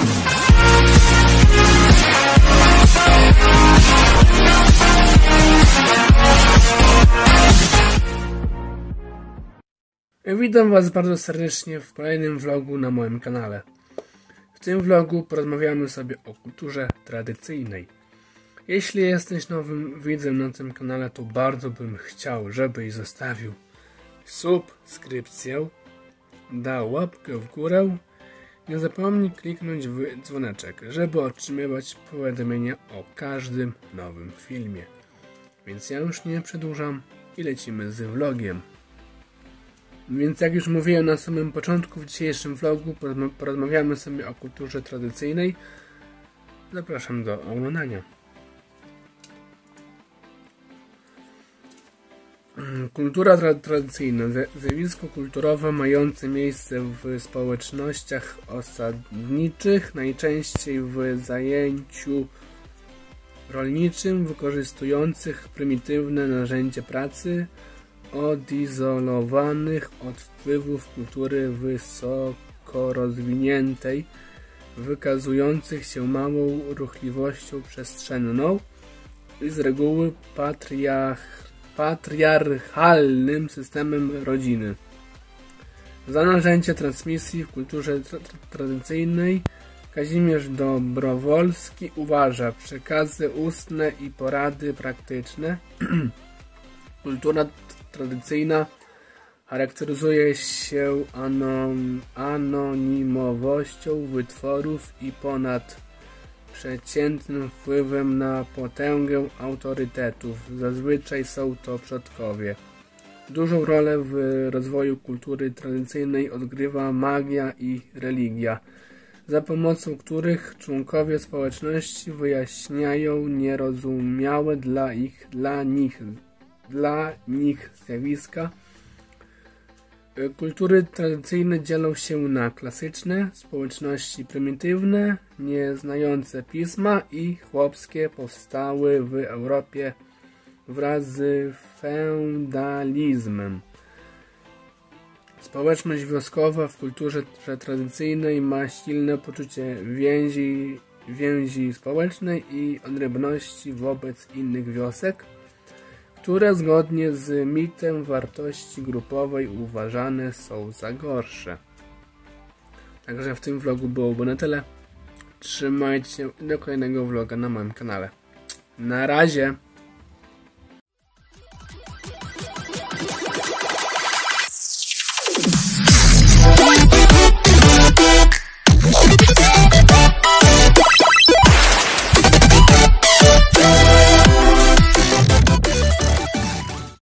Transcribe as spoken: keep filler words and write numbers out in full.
Witam Was bardzo serdecznie w kolejnym vlogu na moim kanale. W tym vlogu porozmawiamy sobie o kulturze tradycyjnej. Jeśli jesteś nowym widzem na tym kanale, to bardzo bym chciał, żebyś zostawił subskrypcję, dał łapkę w górę. Nie zapomnij kliknąć w dzwoneczek, żeby otrzymywać powiadomienia o każdym nowym filmie. Więc ja już nie przedłużam i lecimy z vlogiem. Więc jak już mówiłem na samym początku, w dzisiejszym vlogu porozmawiamy sobie o kulturze tradycyjnej. Zapraszam do oglądania. Kultura tra tradycyjna. Zjawisko kulturowe mające miejsce w społecznościach osadniczych, najczęściej w zajęciu rolniczym, wykorzystujących prymitywne narzędzia pracy, odizolowanych od wpływów kultury wysoko rozwiniętej, wykazujących się małą ruchliwością przestrzenną i z reguły patriarch patriarchalnym systemem rodziny. Za narzędzie transmisji w kulturze tra tradycyjnej Kazimierz Dobrowolski uważa przekazy ustne i porady praktyczne. Kultura tradycyjna charakteryzuje się anon anonimowością wytworów i ponad przeciętnym wpływem na potęgę autorytetów. Zazwyczaj są to przodkowie. Dużą rolę w rozwoju kultury tradycyjnej odgrywa magia i religia, za pomocą których członkowie społeczności wyjaśniają nierozumiałe dla ich, dla nich, dla nich zjawiska. Kultury tradycyjne dzielą się na klasyczne, społeczności prymitywne, nieznające pisma i chłopskie, powstały w Europie wraz z feudalizmem. Społeczność wioskowa w kulturze tradycyjnej ma silne poczucie więzi, więzi społecznej i odrębności wobec innych wiosek, które zgodnie z mitem wartości grupowej uważane są za gorsze. Także w tym vlogu byłoby na tyle. Trzymajcie się do kolejnego vloga na moim kanale. Na razie!